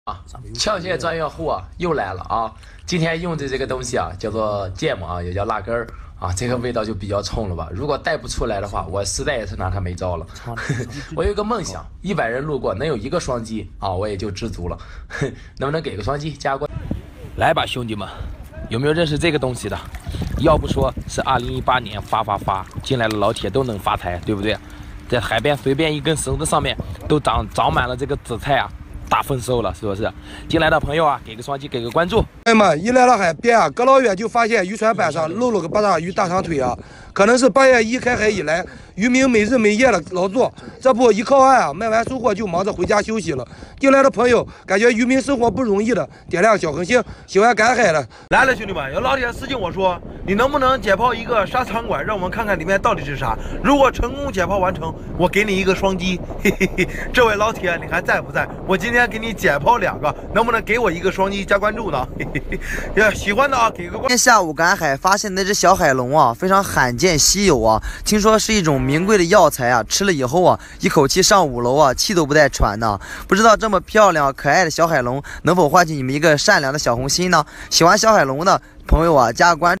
枪械专业户啊，又来了啊！今天用的这个东西啊，叫做芥末啊，也叫辣根儿啊，这个味道就比较冲了吧？如果带不出来的话，我实在也是拿它没招了。我有一个梦想，100人路过能有1个双击啊，我也就知足了。能不能给个双击加关？来吧，兄弟们，有没有认识这个东西的？要不说是2018年发进来的老铁都能发财，对不对？在海边随便一根绳子上面都长满了这个紫菜啊。大丰收了，是不是？进来的朋友啊，给个双击，给个关注。 朋友们，一来到海边啊，隔老远就发现渔船板上露了个八大鱼大长腿啊，可能是8月1开海以来，渔民没日没夜的劳作，这不一靠岸啊，卖完收获就忙着回家休息了。进来的朋友感觉渔民生活不容易的，点亮小恒星，喜欢赶海的。 来了，兄弟们，有老铁私信我说，你能不能解剖一个沙场馆，让我们看看里面到底是啥？如果成功解剖完成，我给你一个双击。嘿嘿嘿，这位老铁，你还在不在？我今天给你解剖2个，能不能给我一个双击加关注呢？嘿嘿嘿，喜欢的啊，给个关注。 今天下午赶海发现那只小海龙啊，非常罕见稀有啊，听说是一种名贵的药材啊，吃了以后啊，一口气上5楼啊，气都不带喘的。不知道这么漂亮可爱的小海龙能否唤起你们一个善良的小红心呢？喜欢小海龙的朋友啊，加关注。